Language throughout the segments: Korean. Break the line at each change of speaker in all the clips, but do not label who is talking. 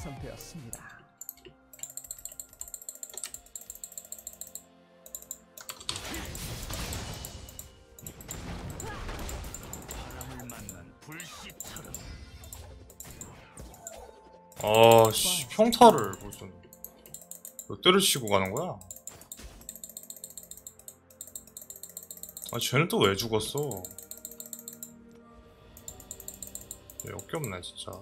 완성되었습니다.
바람을 만난 불씨처럼.
아씨 평타를 무슨 몇 대를 치고 가는 거야? 아 쟤는 또 왜 죽었어? 역겹네 진짜.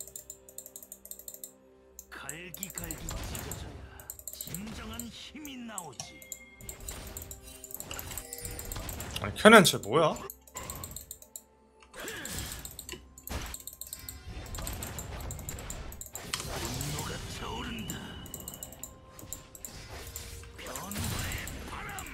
갈기갈기 찢어져야 진정한 힘이 나오지.
아니 캐넨 쟤 뭐야?
분노가 차오른다. 변화의 바람.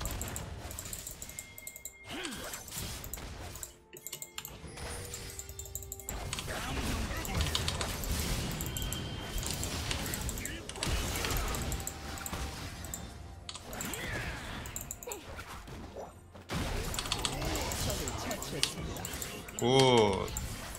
굿.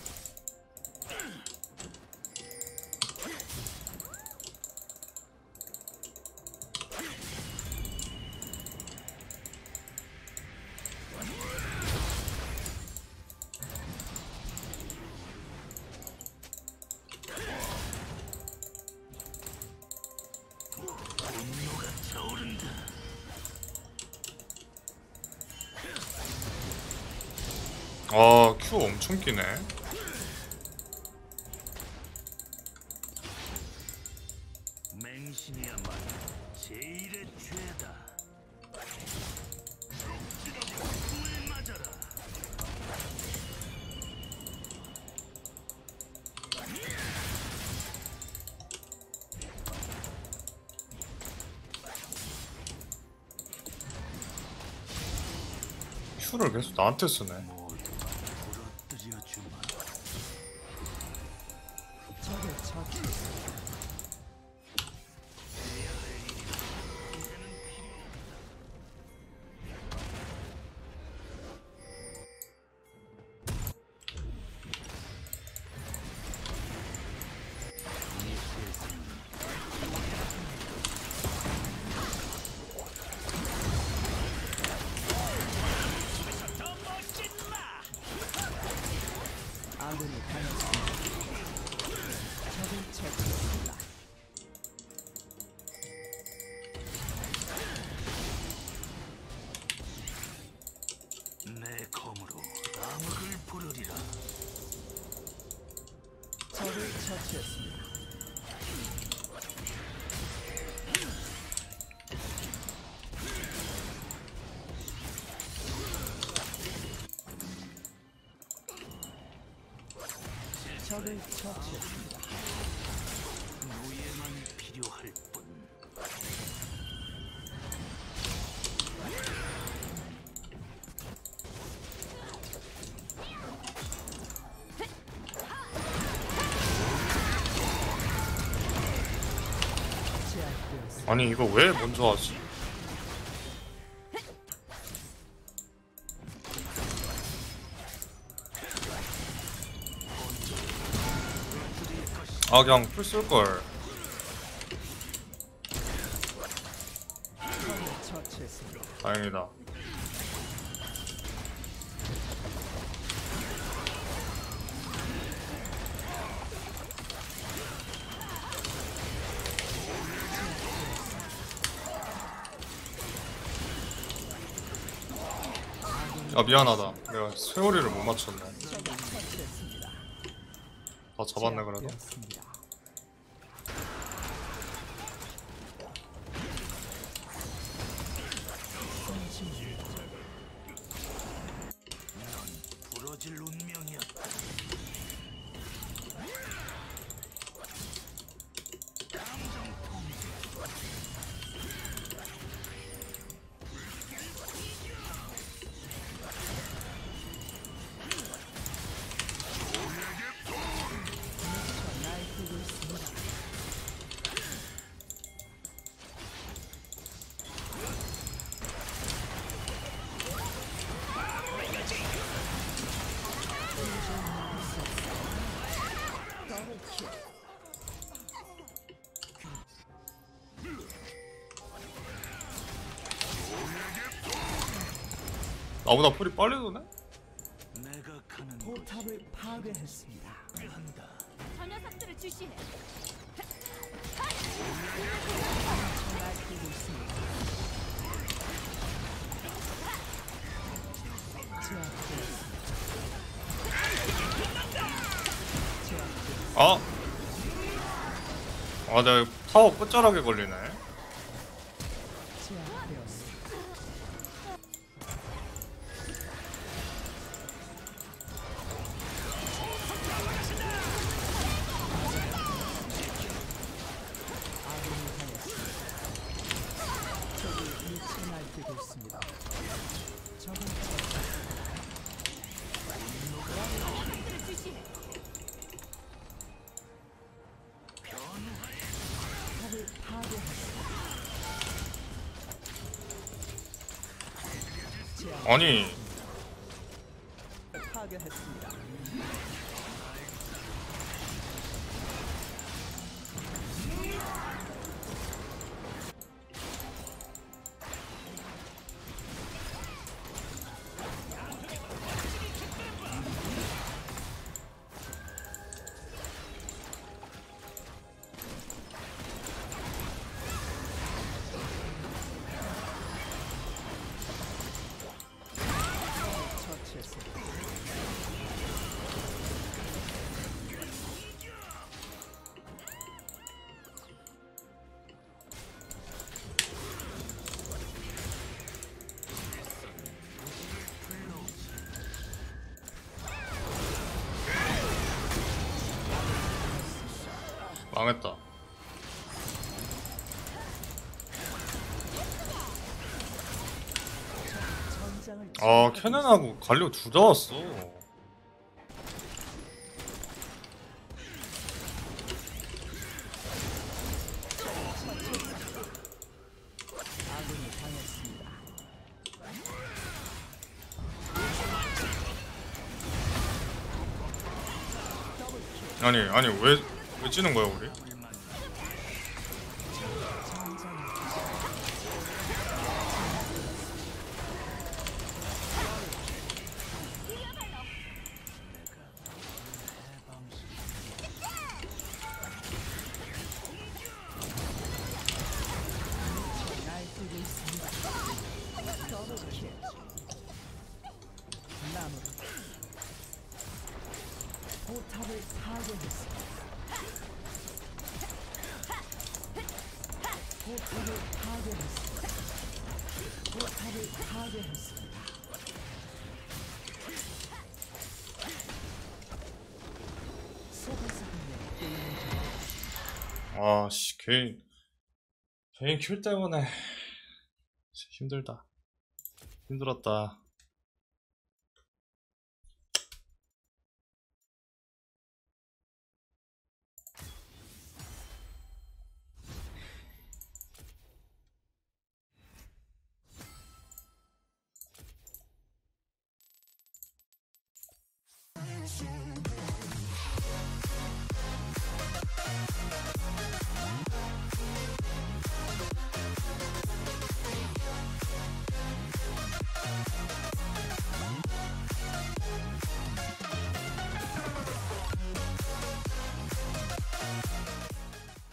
분노가 차오른다.
아 큐 엄청 끼네.
맹신이야말로 제일의 죄다. 물 맞아라.
큐를 계속 나한테 쓰네.
모두 부러뜨려 주마.
적을 처치했습니다. 아군이 당했습니다. 적을 처치했습니다.
내 검으로 암흑을 부르리라.
적을 처치했습니다. 적을 처치했습니다.
노예만 필요할 뿐.
제압되었습니다.
아니 이거 왜 먼저 하지? 아 그냥 풀 쓸걸.
적을 처치했습니다.
다행이다. 아 미안하다. 내가 세월이를 못 맞췄네.
적을 처치했습니다.
다 잡았네 그래도.
제압되었습니다.
부러질 운명이었다.
날뛰고 있습니다. 더블킬.
나보다 풀이 빨리 도네?
내가 가는
포탑을 파괴했습니다.
곳이 한다.
저 녀석들을 주시해.
날뛰고 있습니다. 제압되었습니다. 제압되었습니다.
아! 아, 내가 타워 끝자락에 걸리네.
제압되었습니다. 아군이 당했습니다. 적이 미쳐 날뛰고 있습니다. 적은
녀석들을 주시해.
포탑을 파괴했습니다. 제압
아니,
파괴했습니다. 처치했습니다.
망했다.
전장을
아, 캐넨하고 갈리오 둘 다 왔어.
아군이 당했습니다.
아니, 왜 찌는 거야, 우리?
전장을 날뛰고 있습니다. 더블킬. 나무를 포탑을 파괴했습니다. 포탑을 파괴했습니다. 포탑을 파괴했습니다. 소바사군의 게임을
아, 씨, 개인 킬 때문에 힘들다. 힘들었다.